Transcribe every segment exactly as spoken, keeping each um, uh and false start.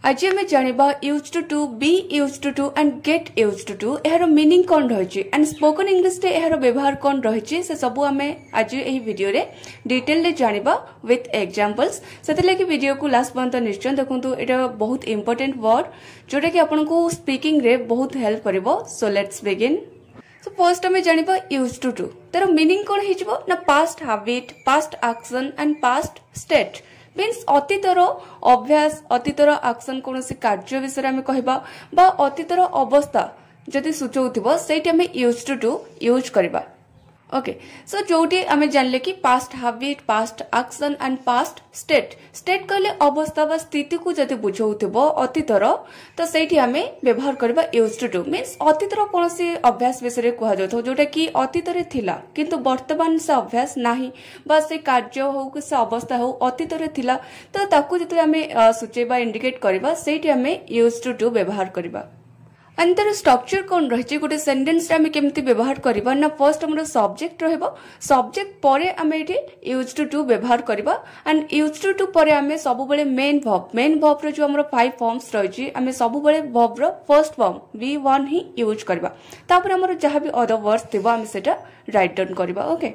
आज आम जाना used to be used to and get used to यार मीनिंग कौन रही एंड स्पोकन इंग्लिश रे यार व्यवहार कौन रही से सब आम आज यही वीडियो रे डिटेल रे जानिबा विथ एग्जांपल्स से लगी वीडियो को लास्ट पर्यंत निश्चय देखंतु एटा बहुत इंपोर्टेंट वर्ड जोटा कि आपन को स्पीकिंग रे बहुत हेल्प करिवो। So let's begin. So first आम जानिबा यूज्ड टू तार मीनिंग कौन हिजबो ना past habit, past action and past state means अतीतर अभ्यास, अतीतर एक्शन कौन कार्य विषय में कहबा बा अतीतर अवस्था जदि सूचौथिबो सेठी हमें यूज्ड टू यूज करबा। ओके सो जोटी आमे जानले कि past habit, past action and past state. State कहले अवस्था बा स्थिति को जदि बुझौथिबो अतीतर तो सेठी हमें व्यवहार करबा यूज्ड टू मीन्स अतीतर कोनसी अभ्यास विषय कहा जातो जोटा कि अतीत रे थिला किंतु वर्तमान से अभ्यास नाही बा से कार्य हो कि से अवस्था हो अतीत रे थिला तो ताकू जते हमें सूचेबा इंडिकेट करबा सेठी हमें यूज्ड टू व्यवहार करबा। एंड तार स्ट्रक्चर कौन रही गोटे सेंटेंस रे आमे केमती व्यवहार करबा ना फर्स्ट हमर सब्जेक्ट रहबो, सब्जेक्ट परे आमे एठी यूज्ड टू व्यवहार करबा एंड यूज्ड टू परे आमे सब बेले मेन वर्ब, मेन वर्ब रे जो हमर फाइव फॉर्म्स रही आमे सब बेले वर्ब रो फर्स्ट फॉर्म वी वन ही यूज करबा तापर हमर जहां भी अदर वर्ड्स थिबो आमे सेटा राइट डाउन करबा। ओके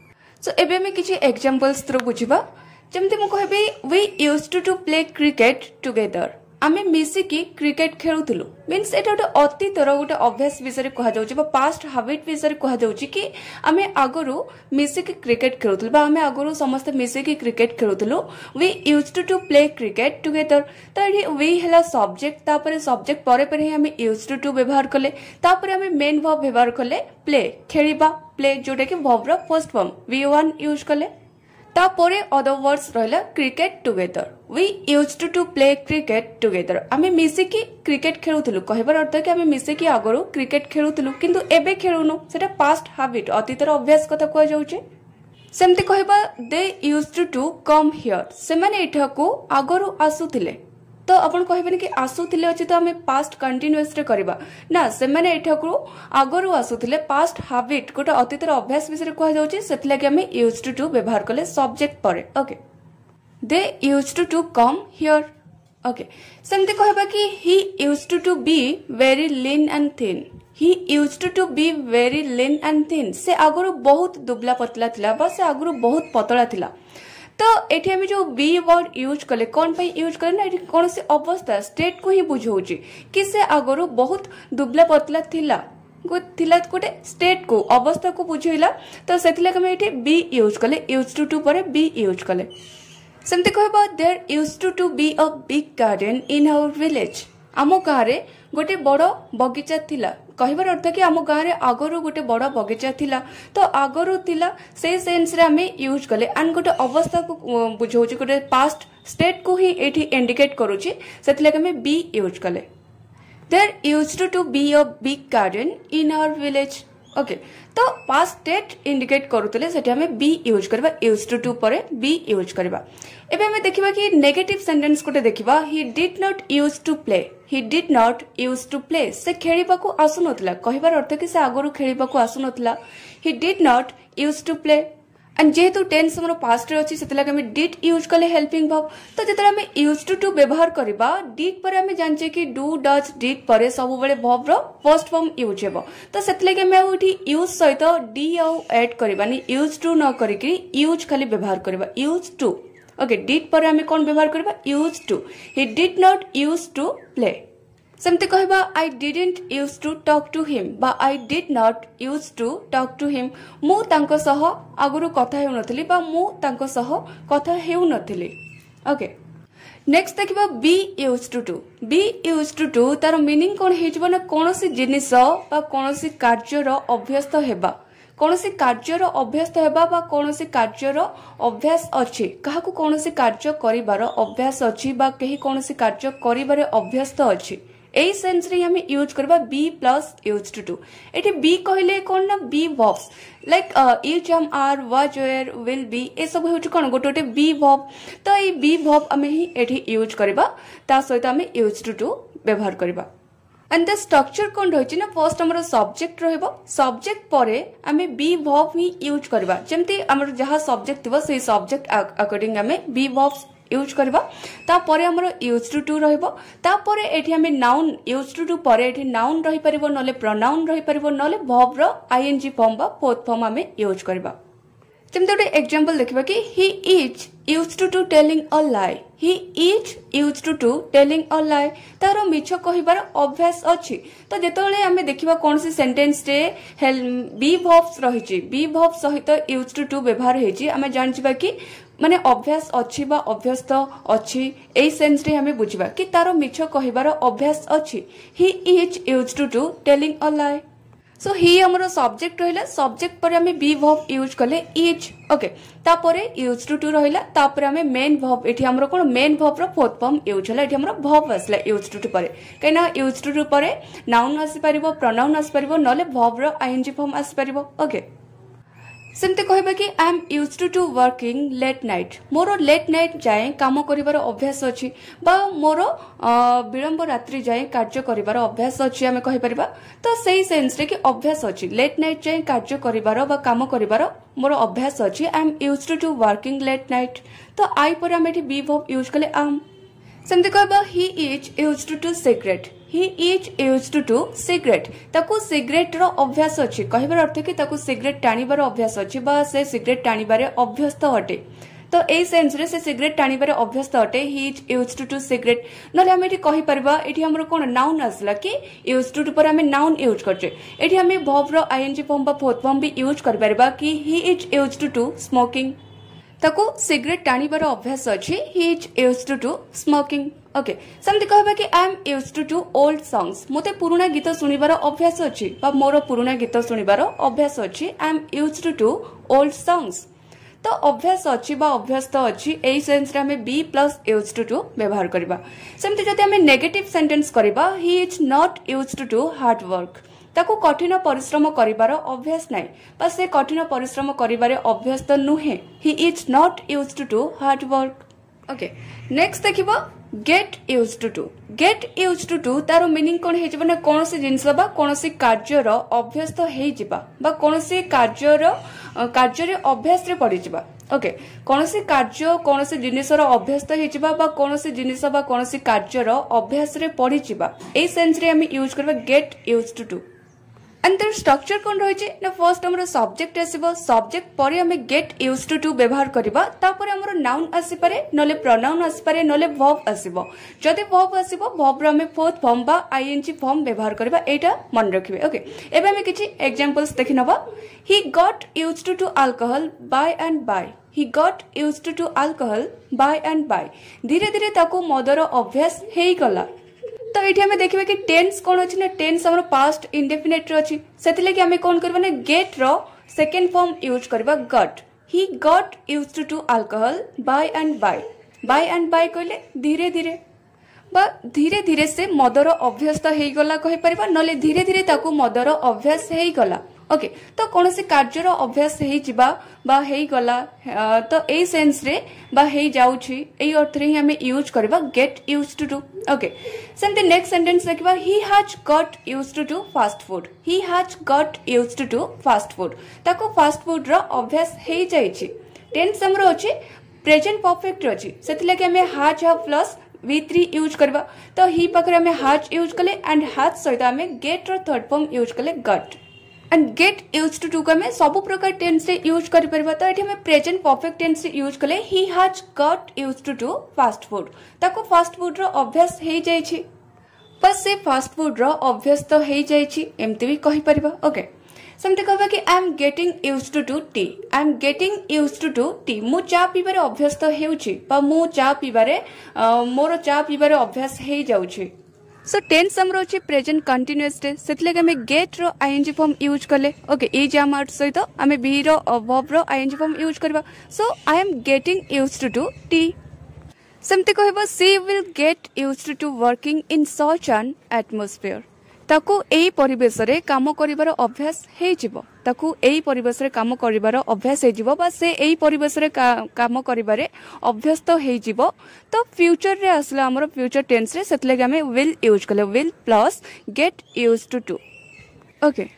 सो एबे आमे किछि एग्जांपल्स थ्रू बुझिबा जेमती मु कहबी we used to play cricket together. आमे मिसिकी क्रिकेट खेलुथिलु मीन्स एटा गोटे अतीतर गोटे अभ्यास विषय कहा जाउछि बा पास्ट हैबिट विषय कहा जाउछि कि आमे आगरु मिसिकी क्रिकेट खेलुथिलु बा आमे आगरु समस्त मिसिकी क्रिकेट खेलुथिलु। We used to play cricket together तो एठी वी हला सब्जेक्ट तापरे सब्जेक्ट परे परे आमे यूज्ड टू व्यवहार कले तापरे आमे मेन वर्ब व्यवहार कले प्ले खेलिबा प्ले जोटा कि वर्ब रो first form V one use कले तापरे अदर वर्ड्स रहला cricket together. We used to play cricket together आमे मिसिकी क्रिकेट खेलुथिलु कहबार अर्थ कि आमे मिसिकी आगरो क्रिकेट खेलुथिलु किंतु एबे खेलुनु सेटा पास्ट हैबिट अतीतर अभ्यास कथा कह जाउचे। सेमते कहबा they used to come here से माने एठा को आगरो आसुथिले तो अपन कहबेनी कि आसुथिले अछि तो आमे पास्ट कंटीन्यूअस रे करबा ना से माने एठा को आगरो आसुथिले पास्ट हैबिट गोटे अतीतर अभ्यास विषय कह जाउची सेतला कि आमे यूज्ड टू व्यवहार कले सब्जेक्ट परे। Okay they used to come here. Okay सेमते कहबा कि he used to be very lean and thin. He used to be very lean and thin से आगरो बहुत दुबला पतला थिला बा से आगरो बहुत पतला थिला तो एठी हमें जो बी वर्ड यूज कले कौन पे यूज करे ना एठी कौन से अवस्था स्टेट को ही बुझौची कि से आगरो बहुत दुबला पतला थिला गो थिला गोटे स्टेट को अवस्था को बुझैला तो सेथिला हमें एठी बी यूज कले यूज्ड टू परे बी यूज कले। सेमते कहबा there used to be a big garden in our village. आमो गारे गोटे बड़ बगीचा थिला कहबार अर्थ कि आम गाँव में आगरू गोटे बड़ बगीचा थिला तो आगरू थिला से सेंस रे आमे यूज कले एंड गोटे अवस्था को बुझौछि गोटे पास्ट स्टेट को ही एठी इंडिकेट करूछि सेतले कि हमें बी यूज कले। There used to be a big garden in our village. Okay तो पास्ट स्टेट इंडिकेट करूतले सेठी हमें बी यूज करबा यूज्ड टू परे बी यूज करबा। एबे हमें देखिबा कि नेगेटिव सेंटेंस कोटे देखिबा he did not use to play. He did not use to play से खेलिबा को आसु नथला कहबार अर्थ कि से आगरु खेलिबा को आसु नथला। He did not use to play and जेहेतु टेंस हमर पास्ट रे अछि सेतला कि हमें डिड यूज कले हेल्पिंग वर्ब तो जेतला हमें यूज्ड टू व्यवहार करबा डिड पर हमें जानचे कि डू डज डिड परे सब बेले वर्ब रो फर्स्ट फॉर्म यूज हेबो तो सेतले कि हमें उठी यूज सहित डी आ ऐड करबानी यूज टू न करिकि यूज खाली व्यवहार करबा यूज टू। ओके डिड पर हमें कोन व्यवहार करबा use to. He did not use to play. सेमते कहबा I didn't use to talk to him बा I did not use to talk to him मु तांको सह आगुरु कथा हेउ नथली बा मु तांको सह कथा हेउ नथली। ओके नेक्स्ट देखिबा be used to. Be used to तार मीनिंग कोन हेजबो ना कोनोसी जिनिस बा कोनोसी कार्यर अभ्यस्त हेबा कोनोसी कार्यर अभ्यस्त हेबा बा कोनोसी कार्यर अभ्यास अछि काहाकू कोनोसी कार्य करिबार अभ्यास अछि बा केही कोनोसी कार्य करिबारे अभ्यस्त अछि एई सेंस रे हमें यूज करबा बी प्लस यूज्ड टू। एठी बी कहले कोन ना be verbs like is am are was were will be ए सब होछ कोन गोटे गोटे बी वर्ब तो ए बी वर्ब हमें ही एठी यूज करबा ता सहित हमें यूज्ड टू व्यवहार करबा। एंड द स्ट्रक्चर कौन रही ना फर्स्ट आमर सब्जेक्ट रहिबो सब्जेक्ट परे आमे बी वर्ब ही यूज करबा जेमती आमर जहा सब्जेक्ट थिबो से सब्जेक्ट अकॉर्डिंग आमे बी वर्ब्स यूज करबा तापर हमर यूज्ड टू टू रहइबो तापर एठी हमें नाउन यूज्ड टू पर एठी नाउन रहि परिबो नले प्रोनाउन रहि परिबो नले वर्ब रो आईएनजी फॉर्म बा फोर्थ फॉर्म हमें यूज करबा जेमते गोटे एग्जांपल देखिबा कि he is used to telling a lie he is used to telling a lie तारो मिछ कहिबार अभ्यास अछि तो जेतोले हमें देखिबा कोनसी सेंटेंस रे बी वर्ब्स रहिछि बी वर्ब सहित यूज्ड टू व्यवहार हेछि हमें जानजिबा कि माने अभ्यास अछि बा अभ्यस्त अछि एई सेंस रे हमें बुझिबा कि तारो मिछ कहिबार अभ्यास अछि he is used to telling a lie so he हमरो सब्जेक्ट रहिला सब्जेक्ट पर हमें बी वर्ब यूज करले इज ओके तापरे यूज्ड टू रहिला तापरे हमें मेन वर्ब एठी हमरो कोन मेन वर्ब रो फोर्थ फॉर्म यूज होला एठी हमरो वर्ब आसला यूज्ड टू परे कैना यूज्ड टू परे नाउन आसी परिबो प्रोनाउन आसी परिबो नले वर्ब रो आईएनजी फॉर्म आसी परिबो ओके सेमते कहबा कि I am used to working late night मोर लेट नाइट जाए काम करिवार अभ्यास अछि बा मोर विलंब रात्रि जाए कार्य करिवार अभ्यास अछि हमें कहि परिबा तो सेही सेंस रे कि अभ्यास अछि लेट नाइट जाए कार्य करिवार बा काम करिवार मोर अभ्यास अछि I am used to working late night तो आई पर हम एठी बी वर्ब यूज करले आम सेमते कहबा he is used to cigarette he is used to cigarette ताकू सिगरेट रो अभ्यास अछि कहबार अर्थ कि ताकू सिगरेट टाणीबार अभ्यास अछि बा से सिगरेट टाणीबारे अभ्यस्त अटे तो ए सेंस रे से सिगरेट टाणीबारे अभ्यस्त अटे he is used to cigarette नले हम एठी कहि परबा एठी हमरो कोन नाउन आसला कि यूज्ड टू पर हम नाउन यूज करछे एठी हम वर्ब रो आईएनजी फॉर्म बा फोर्थ फॉर्म भी यूज कर परबा कि he is used to smoking ताकू सिगरेट टाणीबार अभ्यास अछि he is used to smoking okay सेमते कहबा कि I am used to old songs मोते पुराना गीत सुनिबार अभ्यास अछि बा मोर पुराना गीत सुनिबार अभ्यास अछि I am used to old songs तो अभ्यास अछि बा अभ्यस्त अछि एई सेंस रे हमें बी प्लस यूज्ड टू व्यवहार करबा सेमते जदि हमें नेगेटिव सेंटेंस करबा he is not used to hard work ताकू कठिन परिश्रम करिवार अभ्यास नाही बा से कठिन परिश्रम करिवारे अभ्यस्त नुहे he is not used to hard work okay next देखिबो get used to get used to तारो मीनिंग कोन हे जबना कोनसी जिंस बा कोनसी कार्य रो अभ्यस्त हे जिबा बा कोनसी कार्य रो कार्य रे अभ्यास रे पड़ी जिबा ओके कोनसी कार्य कोनसी जिनिस रो अभ्यस्त हे जिबा बा कोनसी जिनिस बा कोनसी कार्य रो अभ्यास रे पड़ी जिबा ए सेंस रे हम यूज करबा get used to and their structure कोन रहै छै ना फर्स्ट हमरो सब्जेक्ट आसीबो सब्जेक्ट परे हमें गेट यूज्ड टू व्यवहार करबा तापर हमरो नाउन आसी पारे नले प्रोनाउन आसी पारे नले वर्ब आसीबो जदि वर्ब आसीबो वर्ब रो हमें फोर्थ फॉर्म बा आईएनजी फॉर्म व्यवहार करबा एटा मन रखिबे ओके एबे हमें किछि एग्जांपल्स देखि नबा he got used to alcohol by and by he got used to alcohol by and by धीरे धीरे ताको मदर अभ्यास हेई गला तो ये हमें देखिए कि टेंस कौन अच्छी ना टेंस हमरो पास्ट इंडेफिनिट रो अच्छी सेति कि हमें कौन करबा ना गेट रो सेकंड फॉर्म यूज करबा got he got used to alcohol by and by by and by कहले धीरे धीरे बा धीरे धीरे से मदर अभ्यस्त हेई गला कहि परबा नले धीरे धीरे ताको मदर अभ्यास हेई गला ओके तो कौन से कार्य अभ्यास हेई जिबा बा हेई गला तो ए सेंस रे बा हेई जाउछि एई अर्थ रे हमें यूज करबा गेट यूज्ड टू ओके सेमते नेक्स्ट सेंटेंस देखबा he has got used to fast food he has got used to fast food ताको फास्ट फूड रो अभ्यास हेई जाइछि टेंस हमरो अछि प्रेजेंट परफेक्ट अछि सेति लागि हमें has have plus V three use करबा तो ही पकरे हमें हैज यूज करले एंड हैज सहित हमें गेट रो थर्ड फॉर्म यूज करले got and get used to को हमें सब प्रकार टेंस से यूज करि परबा तो एठी हमें प्रेजेंट परफेक्ट टेंस से यूज करले he has got used to fast food ताको फास्ट फूड रो अभ्यास हेई जाय छी बस से फास्ट फूड रो अभ्यास तो हेई जाय छी एमते भी कहि परबा ओके सेमते कहबा कि I am getting used to tea I am getting used to tea मु चा पीबारे अभ्यास तो हेउची बा मु चा पीबारे मोर चा पीबारे अभ्यास हेई जाउची सो टेंस हमरो अछि प्रेजेंट कंटीन्यूअस टेंस सेतले के हमें गेट रो आईएनजी फॉर्म यूज करले ओके ए जाम आउट सहित हमें बी रो वर्ब रो आईएनजी फॉर्म यूज करबा so I am getting used to tea सेमते कहबा she will get used to working in such an atmosphere ताकू एई परिवेश रे काम करिवार अभ्यास हेई जिवो ताकू एई परिवेश रे काम करिवार अभ्यास हेई जिवो बा से एई परिवेश रे का, काम करिवारे अभ्यस्त हेई जिवो तो फ्यूचर रे असला हमर फ्यूचर टेंस रे सेतले हमें विल यूज करले will plus get used to okay